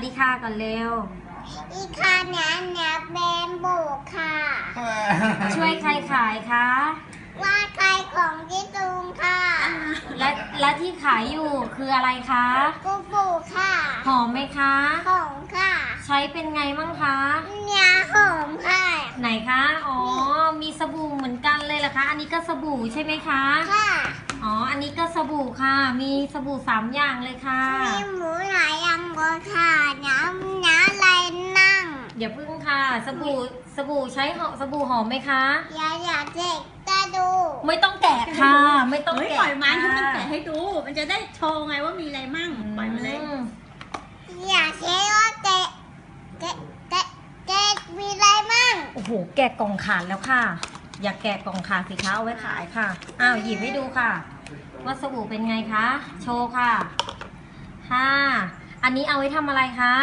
ดีค่ะก่อนเร็วอีค่ะเนี่ยแบมโบค่ะช่วยใครขายคะว่าใครของที่ตุงค่ะและที่ขายอยู่คืออะไรคะกูปูค่ะหอมไหมคะหอมค่ะใช้เป็นไงบ้างคะเนี่ยหอมค่ะไหนคะอ๋อมีสบู่เหมือนกันเลยเหรอคะอันนี้ก็สบู่ใช่ไหมคะค่ะอ๋ออันนี้ก็สบู่ค่ะมีสบู่3 อย่างเลยค่ะมีหมูหลายอย่างก็ค่ะน้ำอะไรนั่งอย่าพึ่งค่ะสบู่ใช้สบู่หอมไหมคะอย่าเด็กจะดูไม่ต้องแกะค่ะไม่ต้องแกะปล่อยมันให้มันแกะให้ดูมันจะได้โชว์ไงว่ามีอะไรมั่งปล่อยมันเลยอย่าเช็ดว่าแกะมีอะไรมั่งโอ้โหแกะกล่องขาดแล้วค่ะอย่าแกะกล่องขาดสิคะเอาไว้ขายค่ะอ้าวหยิบให้ดูค่ะว่าสบู่เป็นไงคะโชว์ค่ะอันนี้เอาไว้ทำอะไรคะ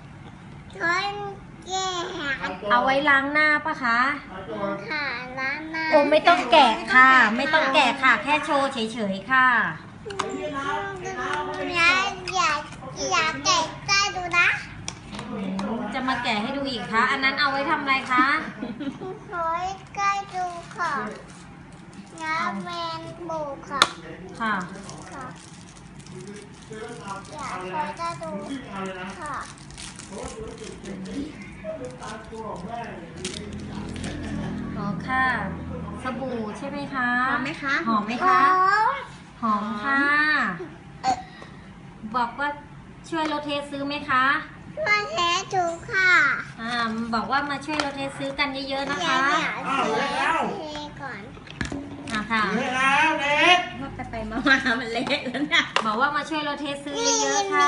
เอาไว้ล้างหน้าปะคะค่ะล้างหน้าโอ้ไม่ต้องแกะค่ะไม่ต้องแกะค่ะแค่โชว์เฉยๆค่ะอย่าแกะได้ดูนะจะมาแกะให้ดูอีกคะอันนั้นเอาไว้ทำอะไรคะโอ้ยใกล้ดูค่ะน้ำแมนบูค่ะค่ะอยากใช้ได้ดูค่ะอ๋อค่ะสบู่ใช่ไหมคะหอมไหมคะหอมไหมคะหอมค่ะบอกว่าช่วยโรเทสซื้อไหมคะมาแท้ถูกค่ะบอกว่ามาช่วยโรเทสซื้อกันเยอะๆนะคะก่อนค่ะเล็กไปมามันเละแล้วเนี่ยบอกว่ามาช่วยโรเทสซื้อเยอะๆค่ะ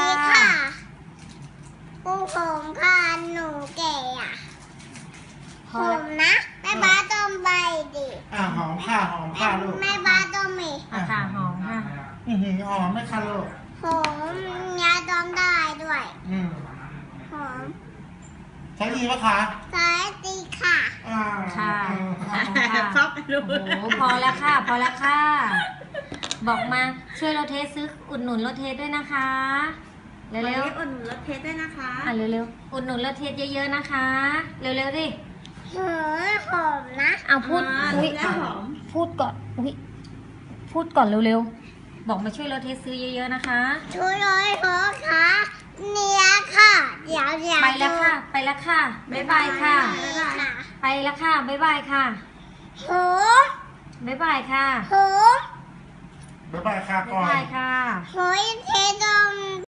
ปูผมค่ะหนูแก่ผมนะแม่บ้าต้มใบดิหอมค่ะลูกแม่บ้าต้มมีค่ะหอมค่ะหอมไหมคะลูกผมยาต้มได้ด้วยหอมใช้ดีปะคะใช้ดีค่ะค่ะชอบดูโอ้พอแล้วค่ะบอกมาช่วยโรเทสซื้ออุดหนุนโรเทสด้วยนะคะเร็วๆอุดหนุนโรเทสด้วยนะคะเร็วๆอุดหนุนโรเทสเยอะๆนะคะเร็วๆดิหอมนะเอาพูดพูดก่อนพูดก่อนเร็วๆบอกมาช่วยโรเทสซื้อเยอะๆนะคะช่วยเลยค่ะเนี่ยค่ะเดี๋ยวไปแล้วค่ะบ๊ายบายค่ะไปแล้วค่ะบ๊ายบายค่ะบ๊ายบายค่ะบ๊ายบายค่ะก่อนบ๊ายบายค่ะเทดม